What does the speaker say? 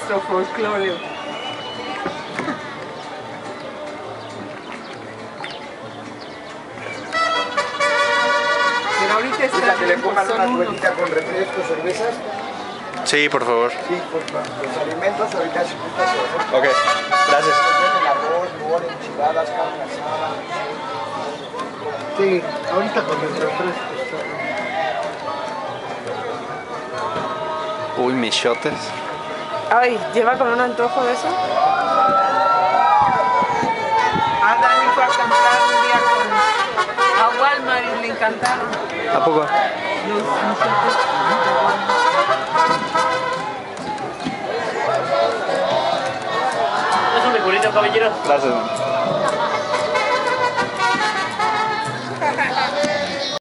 nuestro folclore. Pero ahorita está Que le bien, pongan son una unos. ruedita con refrescos, cervezas. Sí, por favor. Sí, por favor. Los alimentos ahorita se ocupan. Ok, gracias. El arroz, mole, enchiladas, carne asada. Sí, ahorita con el refresco está. Uy, mis shotes. Ay, ¿lleva con un antojo de eso? Ah, Dani fue a comprar un día a Walmart y le encantaron. ¿A poco? Los insectos. Es un mejorito, caballero. Gracias.